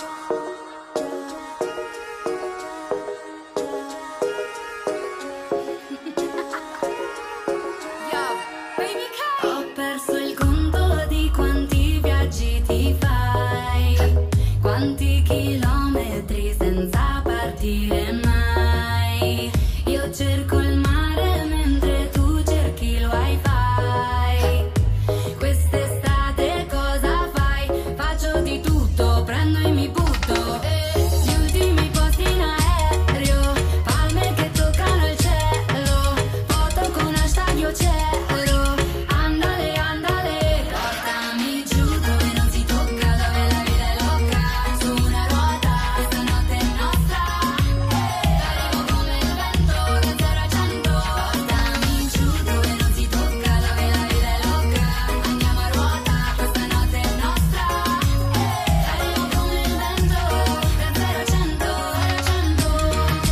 Ho perso il conto di quanti viaggi ti fai, quanti chilometri senza partire mai. Io cerco il mare mentre tu cerchi il wifi. Quest'estate cosa fai? Faccio di tutto, prendo e mi butto. Gli ultimi posti in aereo, palme che toccano il cielo, foto con hashtag io c'ero. Andale, andale, portami giù dove non si tocca, dove la vita è loca. Su una ruota, stanotte è nostra. Arrivo come il vento, da 0 a 100. Portami giù dove non si tocca, dove la vita è loca. Andiamo a ruota, questa notte è nostra. Arrivo come il vento, da 0 a 100, 0 a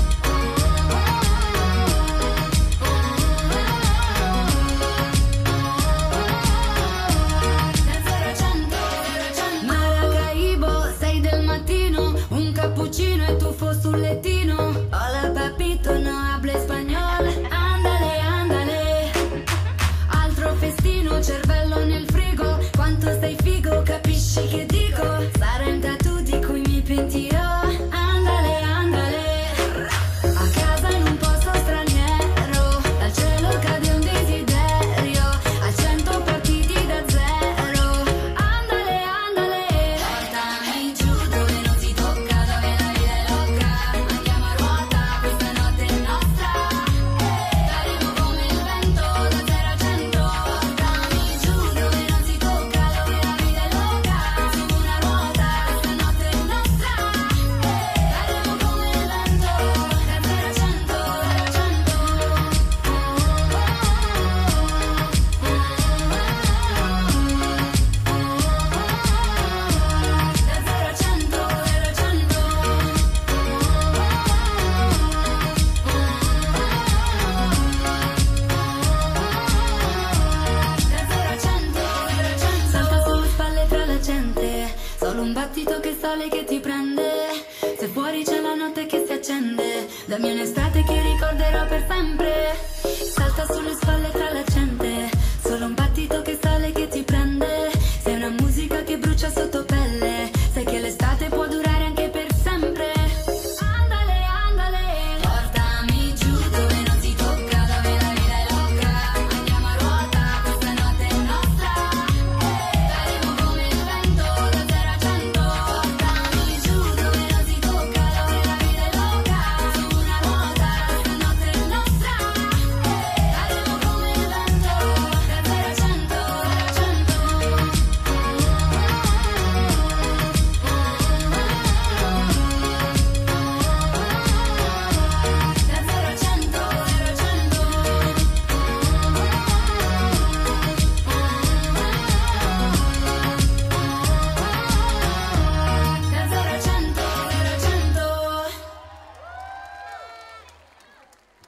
100. Maracaibo, 6 del mattino, un cappuccino e tuffo sul lettino. Hola papito, no hablo español. Andale, andale, altro festino, cervello nel frigo. Quanto sei figo, capisci che dico? Sarà un tattoo di cui mi pentirò. Andale, andale, a casa in un posto straniero, dal cielo cade un desiderio, a 100 partiti da zero. Andale, andale, portami giù dove non si tocca, dove la vita è loca. Andiamo a ruota, questa notte è nostra. Arrivo come il vento, da 0 a 100. Portami giù dove non si tocca, dove la vita è loca. Su una ruota, questa notte è nostra. Arrivo come il vento, da 0 a 100, 0 a 100. Salta sulle spalle tra la gente, solo un battito che sale che ti prende. Se fuori c'è la notte che si accende, dammi un'estate che ricorderò per sempre. Salta sulle spalle tra la gente.